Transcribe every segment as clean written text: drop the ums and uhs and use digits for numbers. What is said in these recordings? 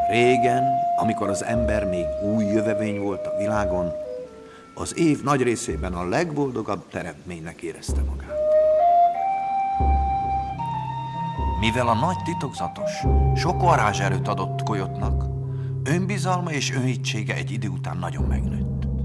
Régen, amikor az ember még új jövevény volt a világon, az év nagy részében a legboldogabb teremtménynek érezte magát. Mivel a nagy titokzatos sok varázserőt adott Coyote-nak, önbizalma és önhitsége egy idő után nagyon megnőtt.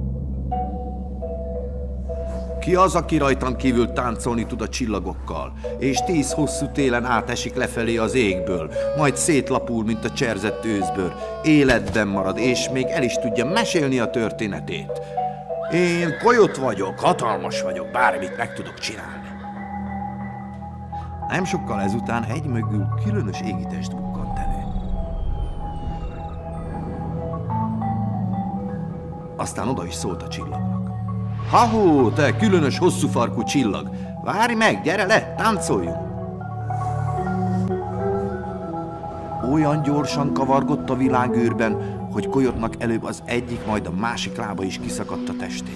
Ki az, aki rajtam kívül táncolni tud a csillagokkal, és 10 hosszú télen átesik lefelé az égből, majd szétlapul, mint a cserzett őszbőr, életben marad, és még el is tudja mesélni a történetét. Én Coyote vagyok, hatalmas vagyok, bármit meg tudok csinálni. Nem sokkal ezután egy mögül különös égitest bukkant elő. Aztán oda is szólt a csillagnak. Ha-hó, te különös hosszú farkú csillag! Várj meg, gyere le, táncoljunk! Olyan gyorsan kavargott a világűrben, hogy Coyote-nak előbb az egyik, majd a másik lába is kiszakadt a testén.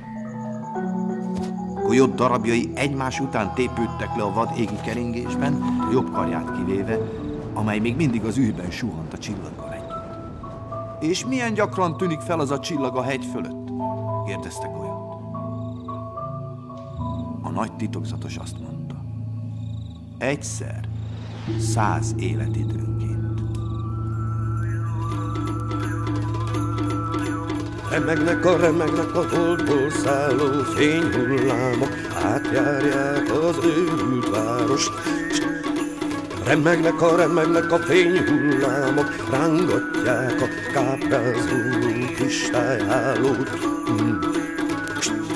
Coyote darabjai egymás után tépődtek le a vad égi keringésben, jobb karját kivéve, amely még mindig az űrben suhant a csillaggal együtt. És milyen gyakran tűnik fel az a csillag a hegy fölött? Kérdezte Coyote. A nagy titokzatos azt mondta. Egyszer 100 életidőnként. Remegnek a holdból szálló fényhullámok, átjárják az őrült várost. Remegnek a fényhullámok, rángatják a káprázó kristályhálót.